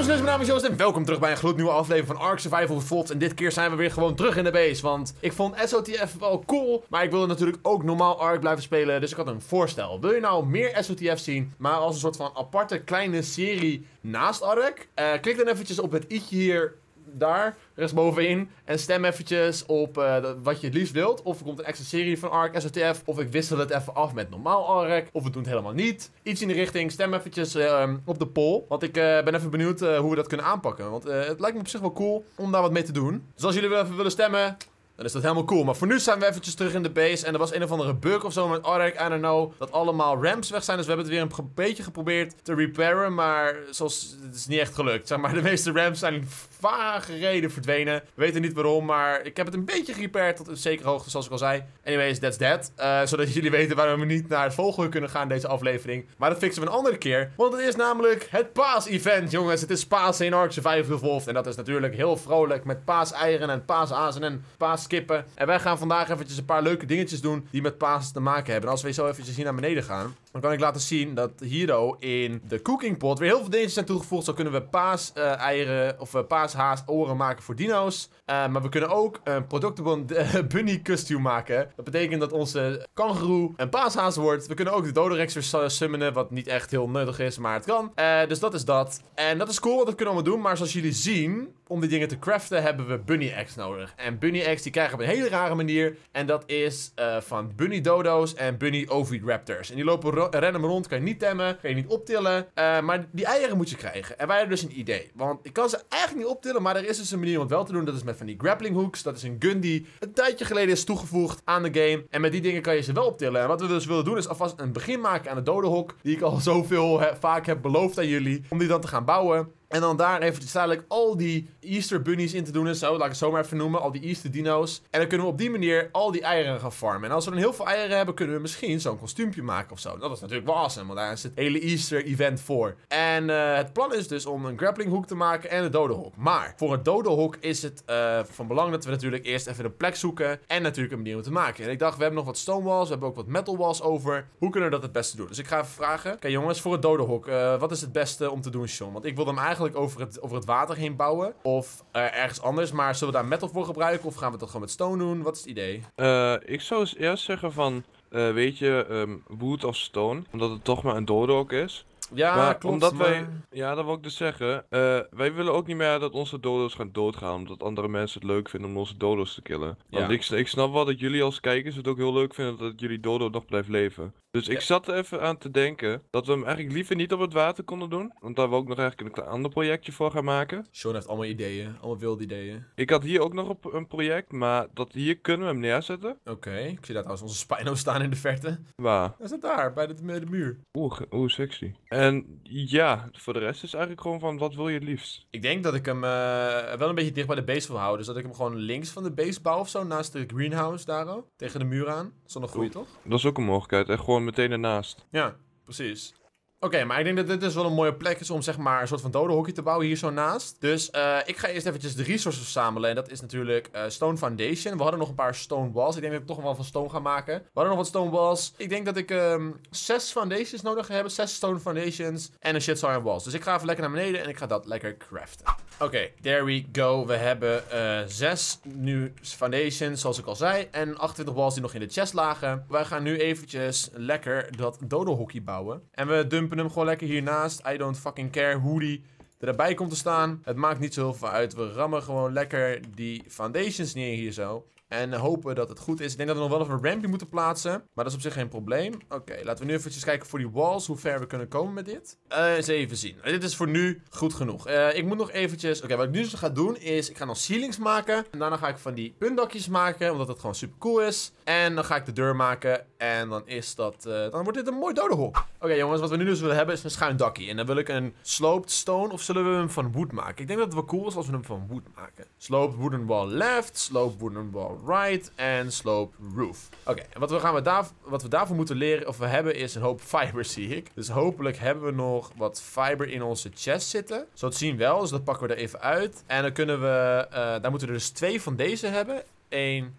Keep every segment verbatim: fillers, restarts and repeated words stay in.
Dames en heren, mijn naam is Joost en welkom terug bij een gloednieuwe aflevering van Ark Survival Evolved. En dit keer zijn we weer gewoon terug in de base, want ik vond S O T F wel cool, maar ik wilde natuurlijk ook normaal Ark blijven spelen, dus ik had een voorstel. Wil je nou meer S O T F zien, maar als een soort van aparte kleine serie naast Ark? Uh, klik dan eventjes op het i'tje hier, daar, rechtsbovenin, en stem eventjes op uh, wat je het liefst wilt. Of er komt een extra serie van Ark, S O T F, of ik wissel het even af met normaal Ark, of we doen het helemaal niet. Iets in de richting, stem eventjes uh, op de poll, want ik uh, ben even benieuwd uh, hoe we dat kunnen aanpakken. Want uh, het lijkt me op zich wel cool om daar wat mee te doen. Dus als jullie wel even willen stemmen, dan is dat helemaal cool. Maar voor nu zijn we eventjes terug in de base. En er was een of andere bug of zo met Ark, I don't know, dat allemaal ramps weg zijn. Dus we hebben het weer een beetje geprobeerd te repairen, maar zoals, het is niet echt gelukt. Zeg maar, de meeste ramps zijn vage reden verdwenen. We weten niet waarom, maar ik heb het een beetje gerepaird tot een zekere hoogte, zoals ik al zei. Anyways, that's that. Uh, zodat jullie weten waarom we niet naar het volgende kunnen gaan in deze aflevering. Maar dat fixen we een andere keer. Want het is namelijk het paas-event, jongens. Het is Pasen in Ark Survival Evolved. En dat is natuurlijk heel vrolijk met paaseieren en paasazen en paaskippen. En wij gaan vandaag eventjes een paar leuke dingetjes doen die met Pasen te maken hebben. En als we zo eventjes hier naar beneden gaan, dan kan ik laten zien dat hier in de cooking pot weer heel veel dingetjes zijn toegevoegd. Zo kunnen we paaseieren of uh, paashaas oren maken voor dino's. Uh, maar we kunnen ook een Productable Bunny costume maken. Dat betekent dat onze kangoeroe een paashaas wordt. We kunnen ook de Dodorex weer summonen, wat niet echt heel nuttig is, maar het kan. Uh, dus dat is dat. En dat is cool, want dat kunnen we allemaal doen. Maar zoals jullie zien, om die dingen te craften, hebben we Bunny Eggs nodig. En Bunny Eggs die krijgen we op een hele rare manier. En dat is uh, van Bunny Dodo's en Bunny Oviraptors. En die lopen random rond, kan je niet temmen, kan je niet optillen. Uh, maar die eieren moet je krijgen. En wij hebben dus een idee. Want ik kan ze eigenlijk niet optillen, maar er is dus een manier om het wel te doen. Dat is met van die grappling hooks. Dat is een gun die een tijdje geleden is toegevoegd aan de game. En met die dingen kan je ze wel optillen. En wat we dus willen doen is alvast een begin maken aan de dodenhok. Die ik al zoveel he vaak heb beloofd aan jullie. Om die dan te gaan bouwen. En dan daar eventjes dadelijk al die Easter bunnies in te doen en zo. Laat ik het zo maar even noemen. Al die Easter dino's. En dan kunnen we op die manier al die eieren gaan farmen. En als we dan heel veel eieren hebben, kunnen we misschien zo'n kostuumpje maken of zo. Dat is natuurlijk wel awesome, want daar is het hele Easter event voor. En uh, het plan is dus om een grappling hook te maken en een dodenhok. Maar voor het dodenhok is het uh, van belang dat we natuurlijk eerst even een plek zoeken. En natuurlijk een manier om te maken. En ik dacht, we hebben nog wat stone walls. We hebben ook wat metal walls over. Hoe kunnen we dat het beste doen? Dus ik ga even vragen. Oké jongens, voor het dodenhok. Uh, wat is het beste om te doen, Sean? Want ik wil hem eigenlijk over het, over het water heen bouwen. Of uh, ergens anders. Maar zullen we daar metal voor gebruiken? Of gaan we dat gewoon met stone doen? Wat is het idee? Uh, ik zou eens eerst zeggen van, uh, weet je, um, wood of stone. Omdat het toch maar een dodehok is. Ja, maar klopt. Omdat maar... wij, ja, dat wil ik dus zeggen. Uh, wij willen ook niet meer dat onze dodo's gaan doodgaan. Omdat andere mensen het leuk vinden om onze dodo's te killen. Want ja. ik, ik snap wel dat jullie als kijkers het ook heel leuk vinden dat jullie dodo nog blijft leven. Dus ik ja. zat er even aan te denken dat we hem eigenlijk liever niet op het water konden doen. Want daar wil ik nog eigenlijk een ander projectje voor gaan maken. Sean heeft allemaal ideeën, allemaal wilde ideeën. Ik had hier ook nog op een project, maar dat hier kunnen we hem neerzetten. Oké, okay. Ik zie dat als onze Spino staan in de verte. Waar? Hij staat daar, bij de, de muur. Oeh, oeh, sexy. En ja, voor de rest is eigenlijk gewoon van, wat wil je het liefst? Ik denk dat ik hem uh, wel een beetje dicht bij de base wil houden. Dus dat ik hem gewoon links van de base bouw of zo, naast de greenhouse daar al. Tegen de muur aan. Dat is wel een goeie, toch? Dat is ook een mogelijkheid, en gewoon meteen ernaast. Ja, precies. Oké, okay, maar ik denk dat dit dus wel een mooie plek is om zeg maar een soort van dodenhokje te bouwen hier zo naast. Dus uh, ik ga eerst eventjes de resources verzamelen. En dat is natuurlijk uh, stone foundation. We hadden nog een paar stone walls. Ik denk dat ik toch wel van stone ga maken. We hadden nog wat stone walls. Ik denk dat ik um, zes foundations nodig heb. Zes stone foundations en een shit iron walls. Dus ik ga even lekker naar beneden en ik ga dat lekker craften. Oké, okay, there we go. We hebben uh, zes nu foundations, zoals ik al zei. En achtentwintig walls die nog in de chest lagen. Wij gaan nu eventjes lekker dat dodenhokje bouwen. En we dumpen hem gewoon lekker hiernaast. I don't fucking care hoe die erbij komt te staan. Het maakt niet zo heel veel uit. We rammen gewoon lekker die foundations neer hier zo. En hopen dat het goed is. Ik denk dat we nog wel even een rampje moeten plaatsen. Maar dat is op zich geen probleem. Oké, okay, laten we nu eventjes kijken voor die walls. Hoe ver we kunnen komen met dit. Uh, eens even zien. Dit is voor nu goed genoeg. Uh, ik moet nog eventjes... Oké, okay, wat ik nu dus ga doen is... Ik ga nog ceilings maken. En daarna ga ik van die puntdakjes maken. Omdat dat gewoon super cool is. En dan ga ik de deur maken. En dan is dat... Uh, dan wordt dit een mooi dodenhok. Oké okay, jongens, wat we nu dus willen hebben is een schuin dakje. En dan wil ik een sloped stone. Of zullen we hem van wood maken? Ik denk dat het wel cool is als we hem van wood maken. Sloped wooden wall left. Sloped wooden wall right en slope roof. Oké, okay, en wat we, gaan we, daar, wat we daarvoor moeten leren of we hebben is een hoop fiber, zie ik. Dus hopelijk hebben we nog wat fiber in onze chest zitten. Zo te zien wel, dus dat pakken we er even uit. En dan kunnen we, uh, daar moeten we dus twee van deze hebben. Eén,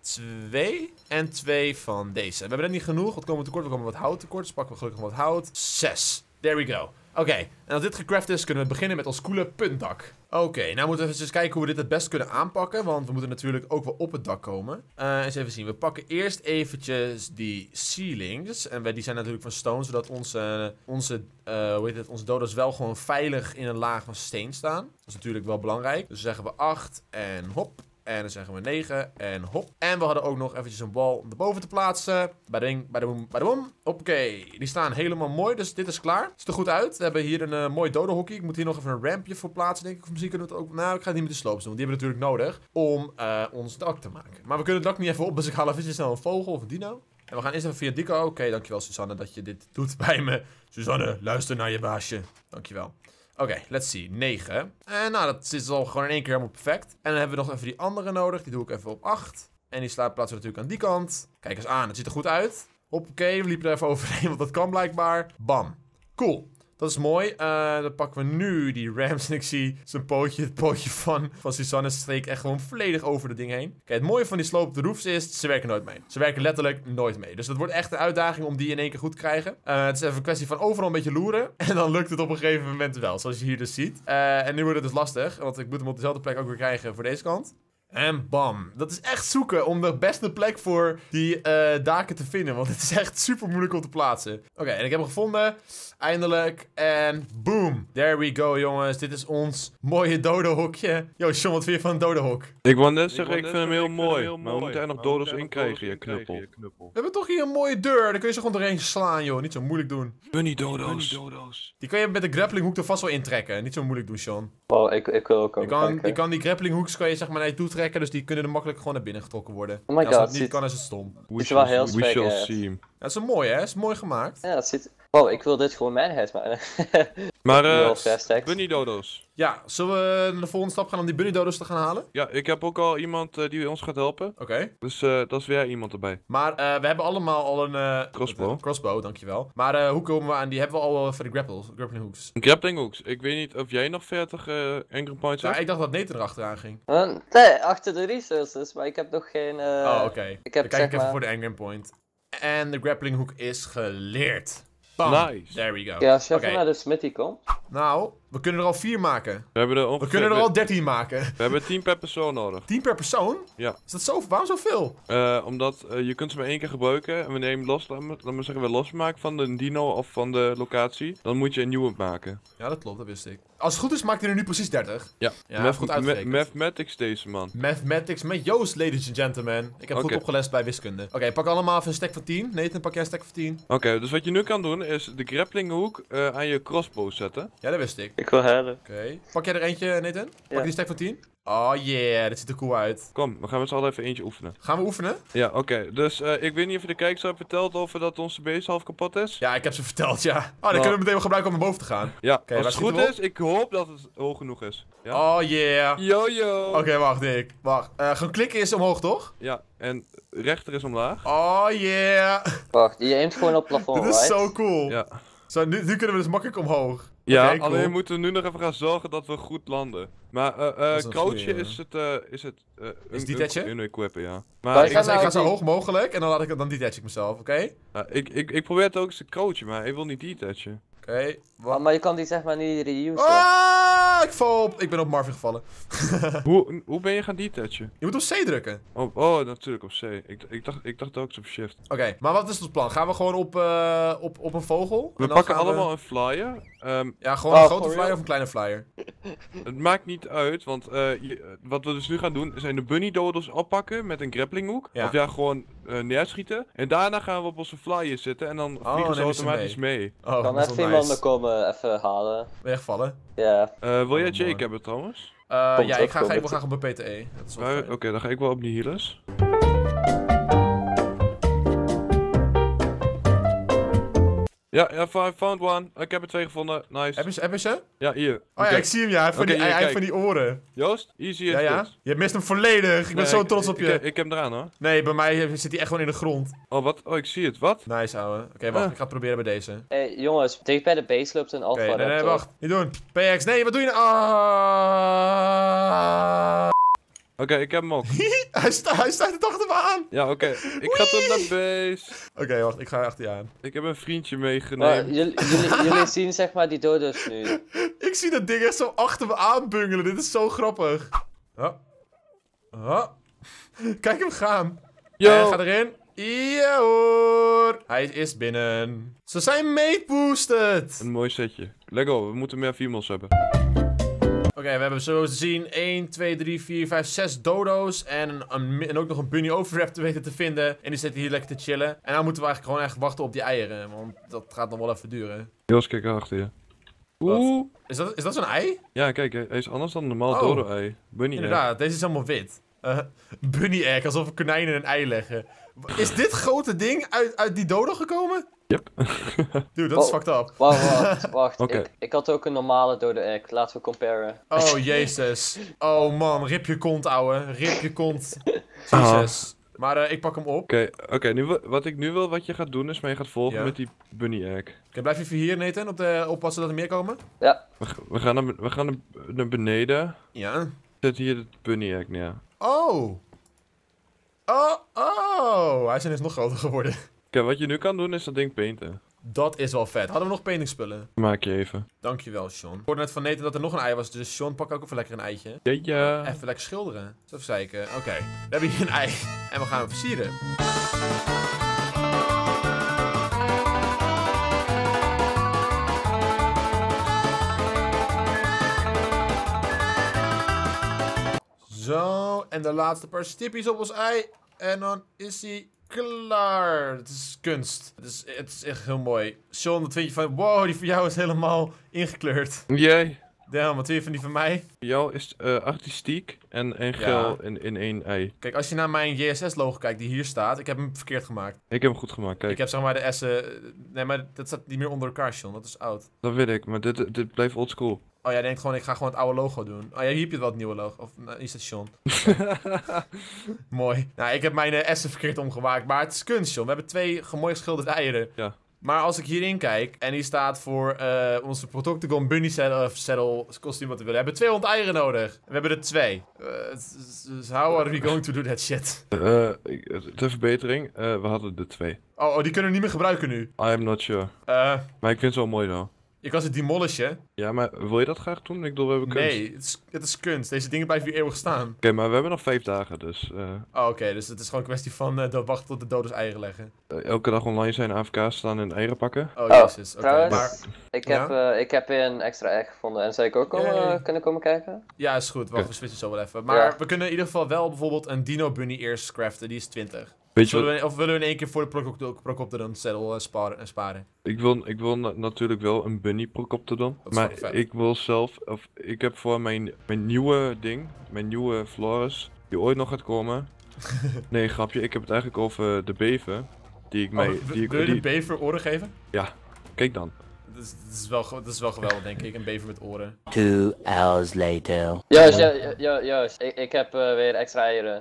twee en twee van deze. We hebben net niet genoeg, wat komen we tekort? We komen wat hout tekort, dus pakken we gelukkig wat hout. Zes. There we go. Oké, en als dit gecraft is, kunnen we beginnen met ons coole puntdak. Oké, okay, nou moeten we even kijken hoe we dit het best kunnen aanpakken. Want we moeten natuurlijk ook wel op het dak komen. Uh, eens even zien. We pakken eerst eventjes die ceilings. En we, die zijn natuurlijk van stone, zodat onze, onze, uh, hoe heet het, onze dodo's wel gewoon veilig in een laag van steen staan. Dat is natuurlijk wel belangrijk. Dus dan zeggen we acht en hop. En dan zeggen we negen en hop. En we hadden ook nog eventjes een bal om erboven te plaatsen. Bading, badabom, badabom. Oké, die staan helemaal mooi, dus dit is klaar. Ziet er goed uit. We hebben hier een uh, mooi dodo-hockey. Ik moet hier nog even een rampje voor plaatsen, denk ik. Of misschien kunnen we het ook... Nou, ik ga het niet met de slopes doen, want die hebben we natuurlijk nodig om uh, ons dak te maken. Maar we kunnen het dak niet even op, dus ik haal even snel een vogel of een dino. En we gaan eerst even via Dico. Oké, okay, dankjewel Susanne dat je dit doet bij me. Susanne, luister naar je baasje. Dankjewel. Oké, okay, let's see. negen. En nou, dat is al gewoon in één keer helemaal perfect. En dan hebben we nog even die andere nodig. Die doe ik even op acht. En die slaat plaatsen we natuurlijk aan die kant. Kijk eens aan, het ziet er goed uit. Hoppakee, we liepen er even overheen, want dat kan blijkbaar. Bam. Cool. Dat is mooi. Uh, dan pakken we nu die Rams. En ik zie zijn pootje, het pootje van, van Susanne streek echt gewoon volledig over het ding heen. Kijk, het mooie van die sloop op de roofs is, ze werken nooit mee. Ze werken letterlijk nooit mee. Dus het wordt echt een uitdaging om die in één keer goed te krijgen. Uh, het is even een kwestie van overal een beetje loeren. En dan lukt het op een gegeven moment wel, zoals je hier dus ziet. Uh, en nu wordt het dus lastig, want ik moet hem op dezelfde plek ook weer krijgen voor deze kant. En bam. Dat is echt zoeken om de beste plek voor die uh, daken te vinden. Want het is echt super moeilijk om te plaatsen. Oké, okay, en ik heb hem gevonden. Eindelijk. En boom. There we go, jongens. Dit is ons mooie dodo-hokje. Yo, Sean, wat vind je van een dodo-hok? Ik wou net zeggen, ik vind hem heel mooi. Maar we moeten er nog dodo's in krijgen, je knuppel. We hebben toch hier een mooie deur. Dan kun je ze gewoon doorheen slaan, joh. Niet zo moeilijk doen. Bunny dodo's. Die kun je met de grapplinghoek er vast wel intrekken. Niet zo moeilijk doen, Sean. Oh, ik, ik wil ook je kan, je kan die grapplinghoeks kan je zeg maar naar je toe trekken. Dus die kunnen er makkelijk gewoon naar binnen getrokken worden. Oh my en als god. dat niet kan, is het stom. Het is wel heel we shall see. Dat is een mooi, hè? Dat is mooi gemaakt. Ja, dat ziet... Wow, ik wil dit gewoon mijn huis maken. Maar eh, bunny dodo's. Ja, zullen we naar de volgende stap gaan om die bunny dodo's te gaan halen? Ja, ik heb ook al iemand uh, die ons gaat helpen. Oké. Okay. Dus uh, dat is weer iemand erbij. Maar uh, we hebben allemaal al een... Uh, crossbow. Een crossbow, dankjewel. Maar uh, hoe komen we aan? Die hebben we al voor de grapples, grappling hooks. Grappling hooks. Ik weet niet of jij nog veertig uh, angry points ja, hebt. ik dacht dat Nathan erachteraan ging. Uh, nee, achter de resources, maar ik heb nog geen... Uh... Oh, oké. Okay. Ik heb Dan kijk ik maar... even voor de angry point. En de grappling hook is geleerd. Bam. Nice. There we go. Ja, als je okay. even naar de smithy komt. Nou, we kunnen er al vier maken. We, hebben er ongeveer... we kunnen er al dertien maken. We hebben tien per persoon nodig. tien per persoon? Ja. Is dat zo? Waarom zoveel? Uh, omdat uh, je kunt ze maar één keer gebruiken. En wanneer je hem los, laat maar zeggen, we losmaken van de dino of van de locatie. Dan moet je een nieuwe maken. Ja, dat klopt. Dat wist ik. Als het goed is, maakt hij er nu precies dertig. Ja. Ja, Math goed uitgerekend. Mathematics deze man. Mathematics met Joost, ladies and gentlemen. Ik heb okay. goed opgelest bij wiskunde. Oké, okay, pak allemaal even een stack van tien. Nathan, pak jij een stack van tien. Oké, okay, dus wat je nu kan doen is de grappling hook uh, aan je crossbow zetten. Ja, dat wist ik. Ik wil herden. Oké. Okay. Pak jij er eentje, Nathan? Pak ja. je die stack van tien? Oh yeah, dit ziet er cool uit. Kom, we gaan met z'n allen even eentje oefenen. Gaan we oefenen? Ja, oké. Okay. Dus uh, ik weet niet of je de kijkers hebt verteld over dat onze base half kapot is. Ja, ik heb ze verteld, ja. Oh, dan oh. kunnen we meteen wel gebruiken om naar boven te gaan. Ja, okay, als het goed is, ik hoop dat het hoog genoeg is. Ja? Oh yeah. Yo yo. Oké, okay, wacht Dick. Wacht. Uh, gewoon klikken is omhoog, toch? Ja, en rechter is omlaag. Oh yeah. Wacht, je aimt gewoon op het plafond, Dit is right? zo cool. Ja. Zo, nu, nu kunnen we dus makkelijk omhoog. Ja, okay, alleen cool. moeten we nu nog even gaan zorgen dat we goed landen. Maar uh, uh, crouchen is het, uh, is het, uh, is detachen? Un equippen, ja. Maar ik, ik, ga, ik ga zo hoog mogelijk en dan laat ik dan detach ik mezelf, oké? Okay? Uh, ik, ik, ik probeer het ook eens te crouchen, maar ik wil niet detachen. Oké, okay, maar, maar je kan die zeg maar niet reuse. Ah, ik val op, ik ben op Marvin gevallen. hoe, hoe ben je gaan detachen? Je moet op C drukken. Oh, oh natuurlijk op C. Ik, ik, dacht, ik dacht ook op shift. Oké, okay, maar wat is het plan? Gaan we gewoon op, uh, op, op een vogel? We pakken allemaal we... een flyer. Um, ja, gewoon oh, een grote flyer of een kleine flyer? Het maakt niet uit, want uh, je, wat we dus nu gaan doen, zijn de bunny dodos oppakken met een grappling hook. Ja. Of ja, gewoon uh, neerschieten. En daarna gaan we op onze flyer zitten en dan vliegen oh, ze automatisch mee. mee. Oh, kan even iemand me komen even halen. Ben je gevallen? Ja. Uh, wil jij oh, Jake hebben trouwens? Uh, ja, ik ga, ga ik wel graag op mijn P T E. Oké, okay, dan ga ik wel op die healers. Ja, ja, found one. Ik heb er twee gevonden. Nice. Heb je, heb je ze? Ja, hier. Oh ja, ik zie hem, ja. Hij heeft van, okay, die, hij, hij van die oren. Joost, hier zie je ja, het. Ja, je mist hem volledig. Ik nee, ben zo ik, trots op je. Ik, ik heb hem eraan, hoor. Nee, bij mij zit hij echt gewoon in de grond. Oh, wat? Oh, ik zie het. Wat? Nice, ouwe. Oké, okay, wacht. Uh. Ik ga het proberen bij deze. Hé, hey, jongens. Dicht bij de base loopt een alpha. Oké, okay, nee, nee, wacht. Niet doen. P X, nee, wat doe je nou? Ah. Oké, ik heb hem ook. hij, sta hij staat er toch achter me aan. Ja, oké. Ik ga terug naar base. Oké, okay, wacht. Ik ga achter je aan. Ik heb een vriendje meegenomen. Maar jullie, jullie, jullie zien zeg maar die dodo's nu. Ik zie dat ding echt zo achter me aanbungelen. Dit is zo grappig. Oh. Oh. Kijk hem gaan. Yo. Hij gaat erin. Ja hoor. Hij is binnen. Ze zijn mate boosted. Een mooi setje. Lego, we moeten meer females hebben. Oké, okay, we hebben zo te zien één, twee, drie, vier, vijf, zes dodo's en, een, een, en ook nog een bunny overwrap te weten te vinden. En die zitten hier lekker te chillen. En nou moeten we eigenlijk gewoon echt wachten op die eieren, want dat gaat nog wel even duren. Jos, kijk achter je. Oeh. Is dat, is dat zo'n ei? Ja, kijk, hij is anders dan een normaal oh. dodo-ei. Bunny Inderdaad, egg. deze is helemaal wit. Uh, bunny egg, alsof een konijn in een ei leggen. Is dit grote ding uit, uit die dodo gekomen? Yep. Dude, dat is oh, fucked up. Wacht, wacht, wacht. Okay. Ik, ik had ook een normale dodo egg. Laten we comparen. Oh, jezus. Oh man, rip je kont, ouwe. Rip je kont. Jezus. Maar uh, ik pak hem op. Oké, okay, okay, nu wat ik nu wil wat je gaat doen is, maar je gaat volgen ja. met die bunny egg. Oké, okay, blijf even hier, Nathan, op de, oppassen dat er meer komen. Ja. We, we gaan, naar, we gaan naar, naar beneden. Ja. Zet hier de bunny egg neer. Oh. Oh, oh. Hij is ineens nog groter geworden. Oké, okay, wat je nu kan doen is dat ding painten. Dat is wel vet. Hadden we nog paintingspullen? Maak je even. Dankjewel, Sean. Ik hoorde net van Nathan dat er nog een ei was, dus Sean, pak ook even lekker een eitje. Ja, ja. Even lekker schilderen. Zo even zeiken. Oké, okay. We hebben hier een ei. En we gaan hem versieren. Zo, en de laatste paar stipjes op ons ei. En dan is hij klaar. Het is kunst. Het is, het is echt heel mooi. Sean, wat vind je van... Wow, die van jou is helemaal ingekleurd. Jij? Damn, wat vind je van die van mij? Jou is uh, artistiek en, en geel ja. in, in één ei. Kijk, als je naar mijn J S S-logo kijkt die hier staat, ik heb hem verkeerd gemaakt. Ik heb hem goed gemaakt, kijk. Ik heb zeg maar de S'en... Nee, maar dat staat niet meer onder elkaar, Sean. Dat is oud. Dat weet ik, maar dit, dit blijft oldschool. Oh, jij denkt gewoon, ik ga gewoon het oude logo doen. Oh ja, hier heb je wel het nieuwe logo. Of nou, is het Sean? Mooi. Nou, ik heb mijn uh, S'en verkeerd omgemaakt, maar het is kunst, Sean. We hebben twee mooi geschilderde eieren. Ja. Maar als ik hierin kijk, en die staat voor uh, onze Protoctagon Bunny Saddle, saddle kostuum wat we willen, hebben we tweehonderd eieren nodig. We hebben er twee. Uh, dus how are we going to do that shit? Uh, ter verbetering, uh, we hadden er twee. Oh, oh, die kunnen we niet meer gebruiken nu. I am not sure. Uh, maar ik vind het wel mooi dan. Je kan ze demolishen. Ja, maar wil je dat graag doen? Ik bedoel, we hebben kunst. Nee, het is, het is kunst. Deze dingen blijven hier eeuwig staan. Oké, okay, maar we hebben nog vijf dagen, dus... Uh... Oh, oké, okay, dus het is gewoon een kwestie van uh, wachten tot de dodos eieren leggen. Uh, elke dag online zijn, A F K staan en eieren pakken. Oh, jezus. Oké, okay, maar... Ik heb, ja? uh, ik heb weer een extra egg gevonden. En zou ik ook komen, uh, kunnen komen kijken? Ja, is goed. Wacht, okay. We switchen zo wel even. Maar ja. we kunnen in ieder geval wel bijvoorbeeld een Dino Bunny eerst craften. Die is twintig. Weet je we, of willen we in één keer voor de Procoptodon saddle uh, sparen, sparen? Ik wil, ik wil na natuurlijk wel een bunny Procoptodon. Maar ik wil zelf, of ik heb voor mijn, mijn nieuwe ding, mijn nieuwe Flores, die ooit nog gaat komen. Nee, grapje, ik heb het eigenlijk over de bever. Die ik mij... Oh, die ik, wil je die... de bever oren geven? Ja, kijk dan. Dat is, dat, is wel, dat is wel geweldig, denk ik. Een bever met oren. Two hours later. Juist, juist, juist. Ik, ik heb uh, weer extra eieren.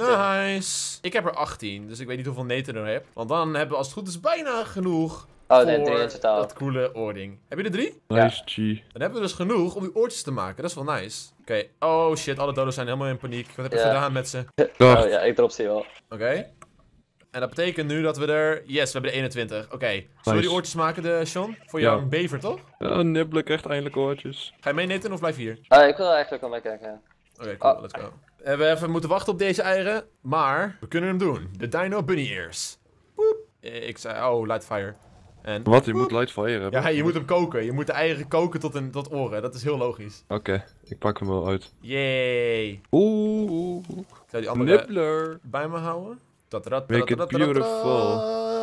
Nice. Ik heb er achttien, dus ik weet niet hoeveel Nathan er hebt. Want dan hebben we als het goed is bijna genoeg oh, voor nee, drie in totaal. dat coole oording. Heb je er drie? Nice, G. Ja. Dan hebben we dus genoeg om die oortjes te maken. Dat is wel nice. Oké. Okay. Oh shit, alle dodos zijn helemaal in paniek. Wat heb je ja. gedaan met ze? Oh ja, ik drop ze wel. Oké. Okay. En dat betekent nu dat we er... Yes, we hebben er eenentwintig. Oké. Okay. Zullen nice. we die oortjes maken, de Sean? Voor jou ja. een bever, toch? Ja, nibbelen krijgt eindelijk oortjes. Ga je mee, Nathan, of blijf hier? Uh, ik wil eigenlijk wel meekijken. Oké, okay, cool. Oh. Let's go. We hebben even moeten wachten op deze eieren. Maar we kunnen hem doen. De Dino Bunny Ears. Woep. Ik zei... Oh, light fire. En, Wat? Je woep. moet light fire hebben? Ja, je moet hem koken. Je moet de eieren koken tot, een, tot oren. Dat is heel logisch. Oké, okay, ik pak hem wel uit. Yay. Oeh. Oeh. Ik zou die andere Nibbler. bij me houden. Dat Make it beautiful.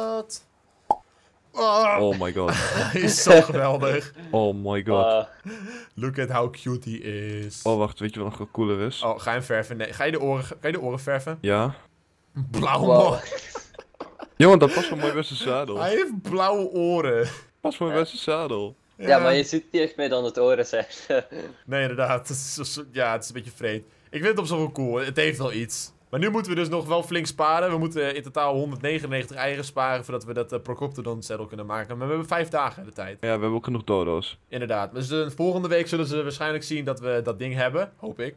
Oh. oh my god. Hij is zo geweldig. Oh my god. Uh. Look at how cute he is. Oh wacht, weet je wat nog cooler is? Oh, ga je hem verven? Nee. Ga je de oren, ga je de oren verven? Ja. Blauw wow. Jongen, dat past voor mijn beste zadel. Hij heeft blauwe oren. Past voor mijn beste zadel. Ja. ja, maar je ziet niet echt meer dan het oren, zeg. Nee, inderdaad. Het is, ja, het is een beetje vreemd. Ik vind het op zich wel cool. Het heeft wel iets. Maar nu moeten we dus nog wel flink sparen. We moeten in totaal honderdnegenennegentig eieren sparen voordat we dat uh, Procoptodon saddle kunnen maken. Maar we hebben vijf dagen de tijd. Ja, we hebben ook genoeg dodo's. Inderdaad. Dus de volgende week zullen ze waarschijnlijk zien dat we dat ding hebben. Hoop ik.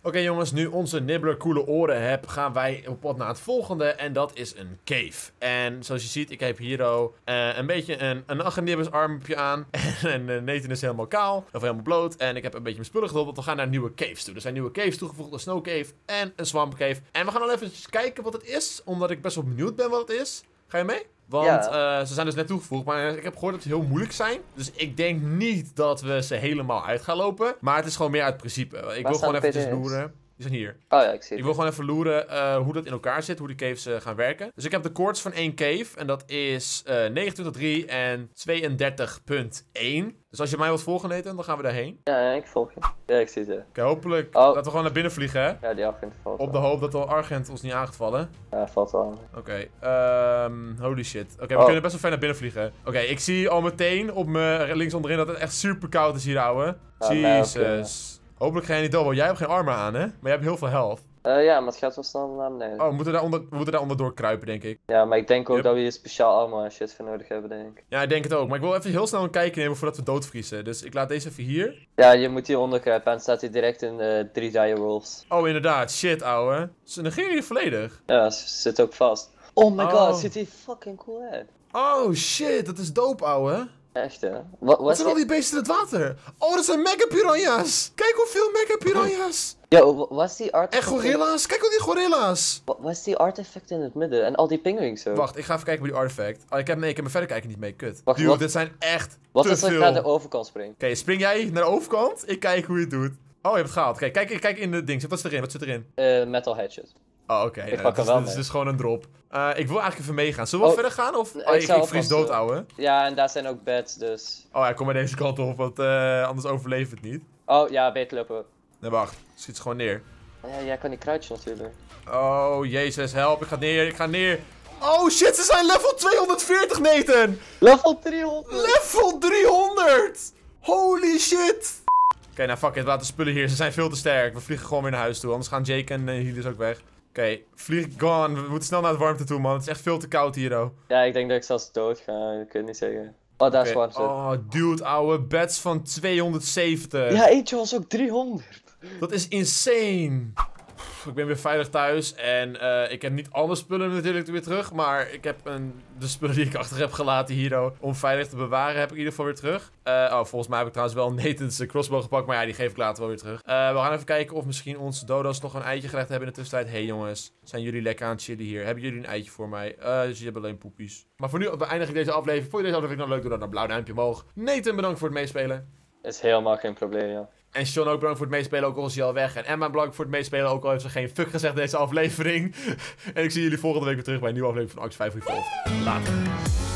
okay, jongens, nu onze Nibbler coole oren heb, gaan wij op pad naar het volgende. En dat is een cave. En zoals je ziet, ik heb hier uh, een beetje een, een Agenibbers armpje aan. En uh, Nathan is helemaal kaal, of helemaal bloot. En ik heb een beetje mijn spullen gedropt, want we gaan naar nieuwe caves toe. Er zijn nieuwe caves toegevoegd, een snow cave en een swamp cave. En we gaan al even kijken wat het is, omdat ik best wel benieuwd ben wat het is. Ga je mee? Want ja. uh, ze zijn dus net toegevoegd, maar ik heb gehoord dat ze heel moeilijk zijn. Dus ik denk niet dat we ze helemaal uit gaan lopen. Maar het is gewoon meer uit principe. Ik Waar wil gewoon eventjes loeren. Die zijn hier. Oh ja, ik zie het. Ik wil gewoon even loeren uh, hoe dat in elkaar zit, hoe de caves uh, gaan werken. Dus ik heb de koorts van één cave. En dat is uh, negenentwintig punt drie en tweeëndertig punt één. Dus als je mij wilt volgen, Nathan, dan gaan we daarheen. Ja, ja, ik volg je. Ja, ik zie het. Oké, okay, hopelijk. Oh. Laten we gewoon naar binnen vliegen, hè? Ja, die Argent valt Op de hoop dat de Argent ons niet aangevallen. Ja, valt wel. Oké, okay, um, holy shit. Oké, okay, we oh. kunnen best wel ver naar binnen vliegen. Oké, okay, ik zie al meteen op me links onderin dat het echt super koud is hier, ouwe. Ja, Jezus. Nee, okay. Hopelijk ga je niet dood, jij hebt geen armor aan, hè? Maar je hebt heel veel health. Uh, ja, maar het gaat wel snel naar beneden. Oh, we moeten daar onder, we moeten daar onderdoor kruipen, denk ik. Ja, maar ik denk ook yep. dat we hier speciaal armor en shit voor nodig hebben, denk ik. Ja, ik denk het ook. Maar ik wil even heel snel een kijkje nemen voordat we doodvriezen. Dus ik laat deze even hier. Ja, je moet hieronder kruipen en dan staat hij direct in de drie dire wolves. Oh, inderdaad. Shit, ouwe. Ze negeren je volledig. Ja, ze zit ook vast. Oh my oh. god, het ziet hier fucking cool uit. Oh, shit. Dat is dope, ouwe. Echt, hè? Wat, wat zijn al die beesten in het water? Oh, dat zijn mega piranha's! Kijk hoeveel mega piranha's! Yo, wat is die artefact? En gorilla's? Kijk al die gorilla's! Wat is die artefact in het midden? En al die pinguïns zo? Wacht, ik ga even kijken bij die artefact. Oh, ik heb, nee, ik heb me verder kijken niet mee, kut. Wacht, Dude, wat? dit zijn echt wat te is veel. Wat als ik naar de overkant spring? Oké, okay, spring jij naar de overkant? Ik kijk hoe je het doet. Oh, je hebt het gehaald. Kijk, kijk, kijk in de ding. Wat zit erin? Wat zit erin? Uh, metal hatchet. Oh, oké. Okay. Ik Uh, pak dus, er wel dus, mee. dus gewoon een drop. Uh, ik wil eigenlijk even meegaan. Zullen we oh, verder gaan? Of ik, oh, ik, ik vries dood, uh, ouwe? Ja, en daar zijn ook beds, dus... Oh ja, kom maar deze kant op, want uh, anders overleef het niet. Oh, ja, beter lopen. Nee, wacht. Schiet ze gewoon neer. Ja, jij kan die kruidje natuurlijk. Oh, jezus, help. Ik ga neer, ik ga neer. Oh shit, ze zijn level tweehonderdveertig, Nathan! Level driehonderd! Level driehonderd! Holy shit! Oké, okay, nou fuck it, we laten spullen hier. Ze zijn veel te sterk. We vliegen gewoon weer naar huis toe, anders gaan Jake en uh, Healers ook weg. Oké, okay, vlieg gone. We moeten snel naar het warmte toe, man. Het is echt veel te koud hier, oh. Ja, ik denk dat ik zelfs dood ga. Ik kan het niet zeggen. Oh, daar okay. is warmte. Oh, dude, ouwe. Beds van tweehonderdzeventig. Ja, eentje was ook driehonderd. Dat is insane. Ik ben weer veilig thuis en uh, ik heb niet alle spullen natuurlijk weer terug. Maar ik heb een, de spullen die ik achter heb gelaten hier oh, om veilig te bewaren heb ik in ieder geval weer terug. Uh, oh, volgens mij heb ik trouwens wel Nathan's crossbow gepakt, maar ja, die geef ik later wel weer terug. Uh, we gaan even kijken of misschien onze dodo's nog een eitje gelegd hebben in de tussentijd. Hé hey, jongens, zijn jullie lekker aan het chillen hier? Hebben jullie een eitje voor mij? Uh, dus je hebt alleen poepies. Maar voor nu beëindig ik deze aflevering. Vond je deze aflevering nou leuk? Doe dan een blauw duimpje omhoog. Nathan, bedankt voor het meespelen. Is helemaal geen probleem, ja. En Sean ook bedankt voor het meespelen, ook al is hij al weg. En Emma bedankt voor het meespelen, ook al heeft ze geen fuck gezegd deze aflevering. En ik zie jullie volgende week weer terug bij een nieuwe aflevering van Arx vijf Revolve. Later.